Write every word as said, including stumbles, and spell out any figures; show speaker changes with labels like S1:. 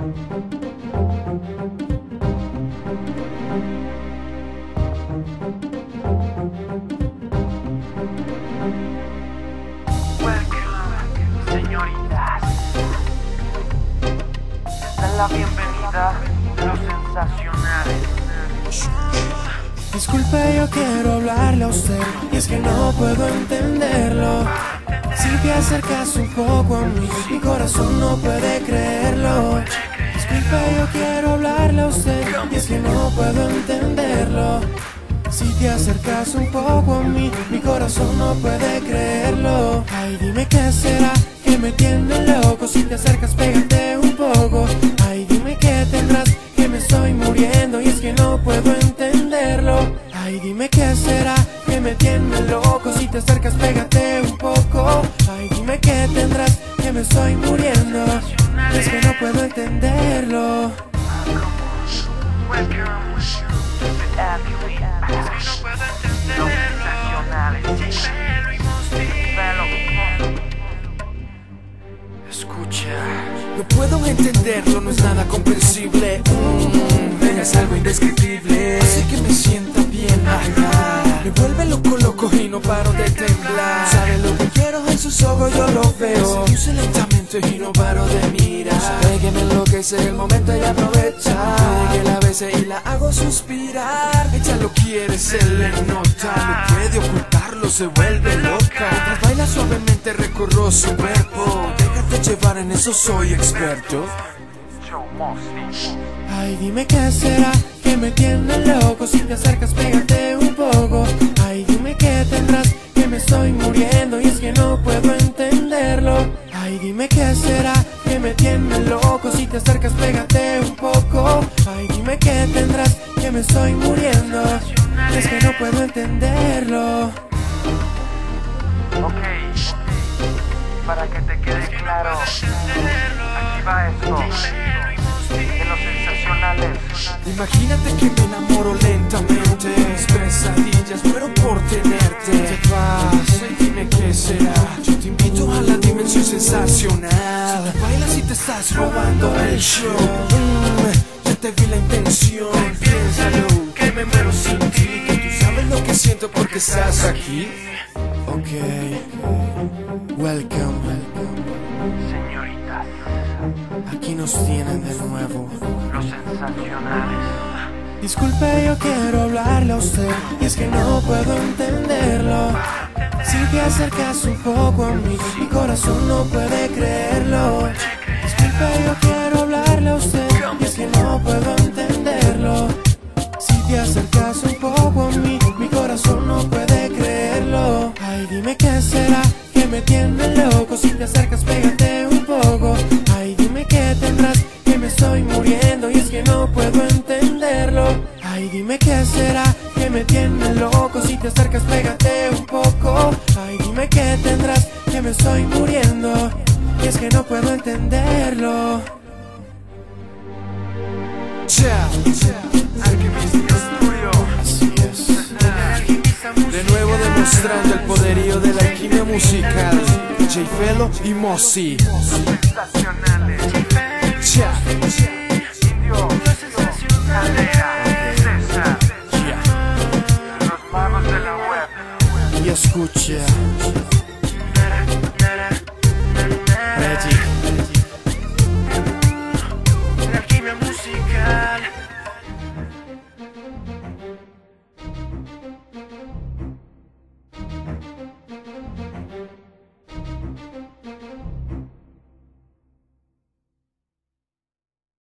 S1: Welcome, señoritas. Den la bienvenida a los sensacionales.
S2: Disculpe, yo quiero hablarle a usted, y es que no puedo entenderlo. Si te acercas un poco a mí, mi corazón no puede creerlo. Disculpe, yo quiero hablarle a usted, y es que no puedo entenderlo. Si te acercas un poco a mí, mi corazón no puede creerlo. Ay, dime qué será que me tiene loco. Si te acercas, pégate un poco. Ay, dime qué tendrás, que me estoy muriendo y es que no puedo entenderlo. Ay, dime qué será que me tiene loco. Si te acercas, pégate un poco. Ay, dime qué tendrás, que me estoy muriendo y es que no puedo entenderlo.
S1: Escucha.
S3: No puedo entenderlo, no es nada comprensible. mm, Es algo indescriptible, así que me sienta bien. Ajá. Me vuelve loco, loco y no paro de temblar. Sabe lo que quiero, en sus ojos yo lo veo. Se luce lentamente y no paro de mirar. Sabe que me enloquece el momento y aprovecha. Puede que la bese y la hago suspirar. Ella lo quiere, se le nota. No puede ocultarlo, se vuelve loca. Mientras baila suavemente recorro su cuerpo. Déjate llevar, en eso soy experto.
S2: Ay, dime qué será que me tiene loco. Si te acercas, pégate un poco. Ay, dime qué tendrás, que me estoy muriendo y es que no puedo entenderlo. Ay, dime qué será que me tiene loco. Si te acercas, pégate un poco. Ay, dime qué tendrás, que me estoy muriendo y es que no puedo entenderlo.
S1: Ok, para que te quede claro, aquí va esto, de los sensacionales.
S3: Imagínate que me enamoro lentamente. Mis pesadillas muero por tenerte. Te vas, y dime qué será. Yo te invito a la dimensión sensacional. Si bailas y te estás robando el show. mm, Ya te vi la intención. Piénsalo, que me muero sin ti. Tú sabes lo que siento porque estás aquí.
S2: Ok, welcome, welcome.
S1: Señoritas,
S2: Aquí nos tienen de nuevo.
S1: los sensacionales.
S2: Disculpe, yo quiero hablarle a usted y es que no puedo entenderlo. Si te acercas un poco a mí, mi corazón no puede creerlo. Disculpe, yo quiero hablarle a usted y es que no puedo entenderlo. Si te acercas un poco a mí, mi corazón no puede creerlo. Ay, dime qué será que me tiene loco. Si te acercas, pégate un poco. Ay, dime qué tendrás, que me estoy muriendo y es que no puedo entenderlo. Ay, dime qué será que me tiene loco. Si te acercas, pégate un poco. Ay, dime qué tendrás, que me estoy muriendo y es que no puedo entenderlo.
S3: Chao.
S1: Alquimista Studio.
S2: Así es.
S3: De nuevo demostrando el poderío de la alquimia musical. Jay Felo y Mossy.
S1: Sensacionales.
S3: Cha.
S1: Indio. Caldera. César. Los magos de la web.
S2: Y escucha. Reggie.
S1: La alquimia musical.